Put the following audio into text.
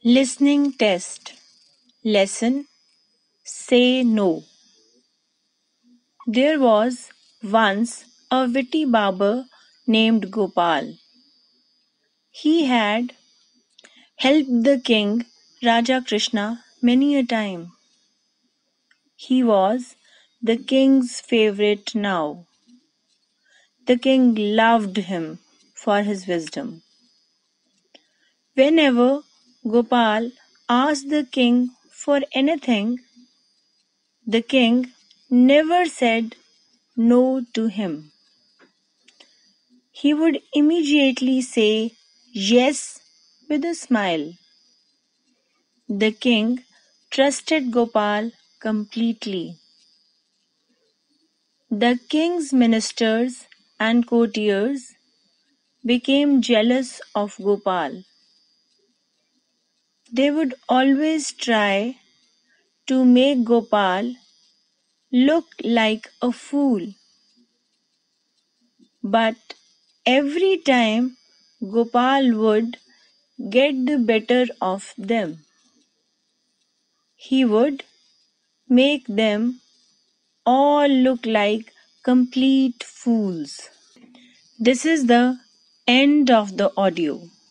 Listening test. Lesson. Say no. There was once a witty barber named Gopal. He had helped the king Raja Krishna many a time. He was the king's favorite now. The king loved him for his wisdom. Whenever Gopal asked the king for anything, the king never said no to him. He would immediately say yes with a smile. The king trusted Gopal completely. The king's ministers and courtiers became jealous of Gopal. They would always try to make Gopal look like a fool. But every time Gopal would get the better of them. He would make them all look like complete fools. This is the end of the audio.